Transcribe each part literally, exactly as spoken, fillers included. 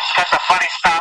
That's the funny stuff.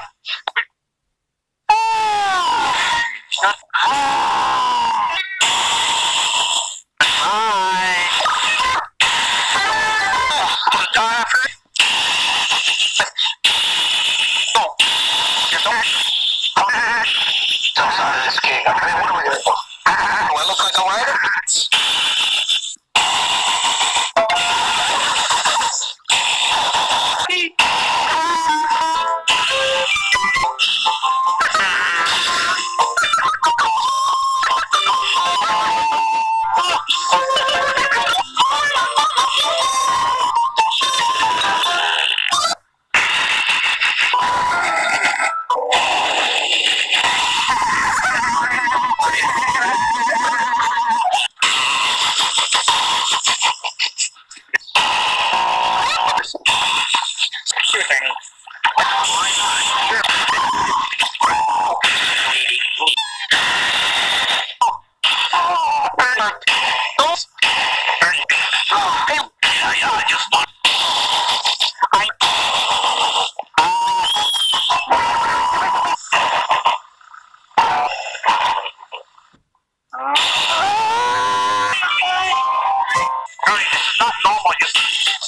Not normal, just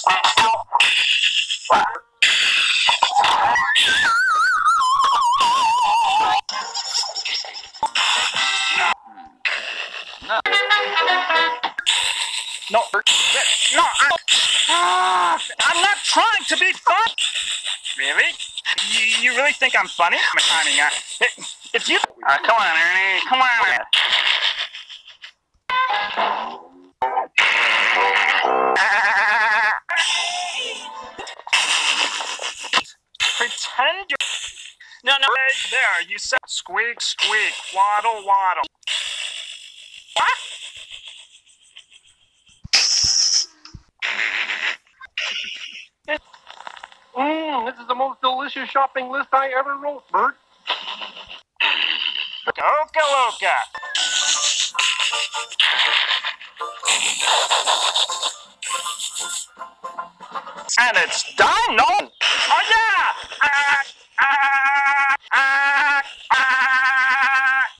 no. No, no, I, uh, I'm not trying to be funny. Really? You, you really think I'm funny? I mean, uh, if you... Uh, come on, Ernie, come on. Pretend you're... No, no, right there, you said squeak, squeak, waddle, waddle. What? Mmm, this is the most delicious shopping list I ever wrote, Bert. Oka Loka. And it's done, no?